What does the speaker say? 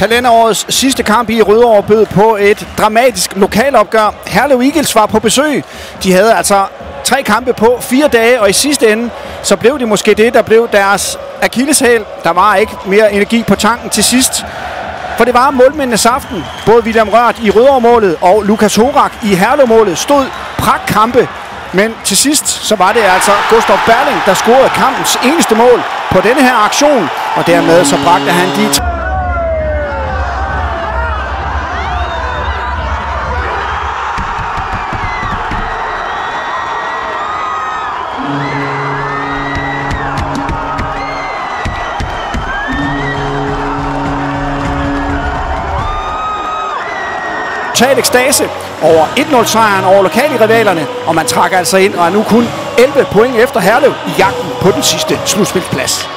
Kalenderårets sidste kamp i Rødovre bød på et dramatisk lokalopgør. Herlev Eagles var på besøg. De havde altså 3 kampe på 4 dage, og i sidste ende så blev det måske det, der blev deres akilleshæl. Der var ikke mere energi på tanken til sidst. For det var målmændenes aften. Både William Rørt i Rødovre-målet og Lukas Horak i Herlev-målet stod pragtkampe. Men til sidst så var det altså Gustav Berling, der scorede kampens eneste mål på denne her aktion. Og dermed så bragte han de total ekstase over 1-0-sejren over lokalrivalerne, og man trækker altså ind og er nu kun 11 point efter Herlev i jagten på den sidste slutspilsplads.